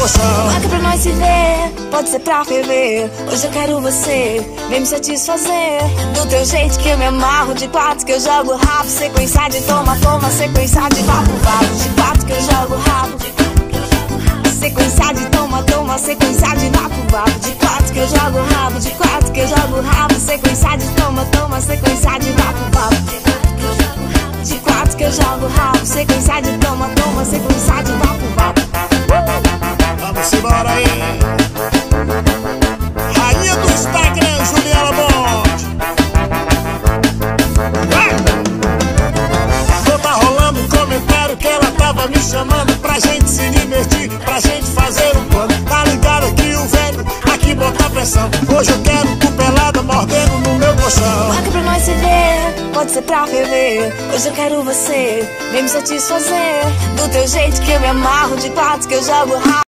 emoção. Marca pra nós se ver, pode ser pra ferver. Hoje eu quero você, vem me satisfazer. Do teu jeito que eu me amarro, de quatro que eu jogo rabo. Sequência de toma, toma, sequência de vapo, vapo. De quatro que eu jogo rabo. Sequência de toma, toma, sequência de vapo, vapo. De quatro que eu jogo rabo, de quatro que eu jogo rabo. Sequência de toma, toma, sequência de vapo, vapo. De quatro que eu jogo rabo, sequência de toma, toma, sequência de vapo, vapo. Vamos embora aí. Rainha do Instagram, Juliana Monte. Tá rolando um comentário que ela tava me chamando pra gente se divertir, pra gente fazer um plano. Tá ligado aqui o velho, aqui botar pressão. Hoje eu quero tu pelada mordendo no meu colchão. Marca pra nós se ver, pode ser pra ferver. Hoje eu quero você, vem me satisfazer. Do teu jeito que eu me amarro, de quatro que eu jogo rabo.